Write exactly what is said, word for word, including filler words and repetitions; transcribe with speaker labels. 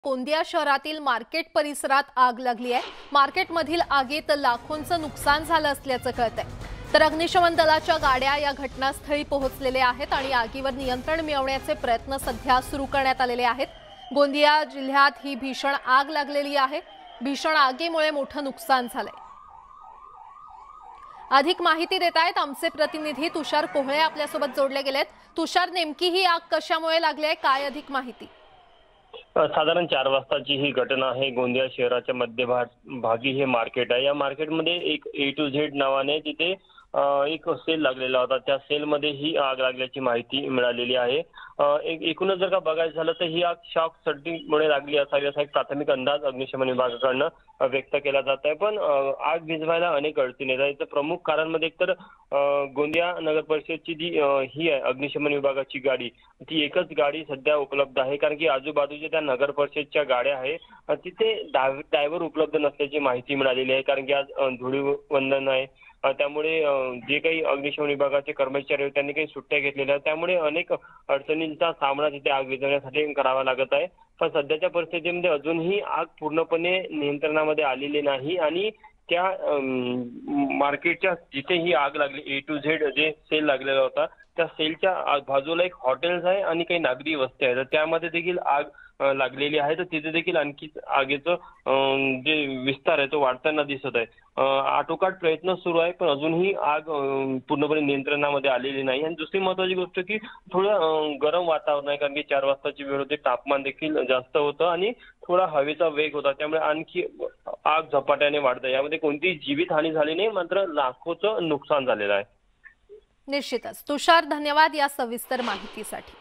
Speaker 1: गोंदिया शहरातील मार्केट परिसरात आग लागली आहे। मार्केटमधील आगीत लाखोंचं नुकसान झालं असल्याचं कळतंय। तर अग्निशमन दलाच्या गाड्या या घटनास्थळी पोहोचलेल्या आहेत आणि आगीवर नियंत्रण मिळवण्याचे प्रयत्न सध्या सुरू करण्यात आलेले आहेत। गोंदिया जिल्ह्यात ही भीषण आग लागलेली आहे। भीषण आगीमुळे मोठं नुकसान झालंय। अधिक माहिती देत आहेत आमचे प्रतिनिधी तुषार कोहळे आपल्यासोबत जोडले गेलेत। तुषार, नेमकी ही आग कशामुळे लागली आहे, काय अधिक माहिती?
Speaker 2: साधारण चार वाजताची ही घटना आहे। गोंदिया शहराच्या मध्यभागी हे मार्केट आहे। या मार्केटमध्ये एक ए टू झेड नावाने तिथे एक सेल लागलेला होता। त्या सेलमध्ये ही आग लागल्याची माहिती मिळालेली आहे। एक एकूणच जर का बघायचं झालं तर ही आग शॉक सर्किटमुळे लागली असावी असा एक प्राथमिक अंदाज अग्निशमन विभागाकडून व्यक्त केला जात आहे। पण आग विझवायला अनेक अडचणी आहेत। याचं प्रमुख कारण मध्ये एकतर गोंदिया नगर परिषदची जी ही आहे अग्निशमन विभागाची गाडी, ती एकच गाडी सध्या उपलब्ध आहे। कारण की आजूबाजूच्या त्या नगर परिषदच्या गाड्या आहे तिथे ड्रायव्हर उपलब्ध नसल्याची माहिती मिळालेली आहे। कारण की आज धुळीवंदन आहे, त्यामुळे जे काही अग्निशमन विभागाचे कर्मचारी आहेत त्यांनी काही सुट्ट्या घेतलेल्या आहेत। त्यामुळे अनेक अडचणींचा सामना तिथे आग विझवण्यासाठी करावा लागत आहे। पण सध्याच्या परिस्थितीमध्ये अजूनही आग पूर्णपणे नियंत्रणामध्ये आलेली नाही आणि त्या मार्केटच्या जिथे ही आग लागली ए टू झेड जे सेल लागलेला होता त्या सेलच्या बाजूला एक हॉटेल्स आहे आणि काही नागरी वस्ती आहे। तर त्यामध्ये देखील आग लागलेली आहे। तर तिथे देखील आणखी आगीचं जे विस्तार आहे तो वाढताना दिसत आहे। आटोकाट प्रयत्न सुरू आहे पण अजूनही आग पूर्णपणे नियंत्रणामध्ये आलेली नाही। आणि दुसरी महत्त्वाची गोष्ट की थोडं गरम वातावरण आहे, कारण की चार वाजताची वेळ होती, तापमान देखील जास्त होतं आणि थोडा हवेचा वेग होता, त्यामुळे आणखी आग झपाट्याने वाढते। यामध्ये कोणतीही जीवितहानी झाली नाही, मात्र लाखोचं नुकसान झालेलं आहे।
Speaker 1: निश्चितच तुषार, धन्यवाद या सविस्तर माहितीसाठी।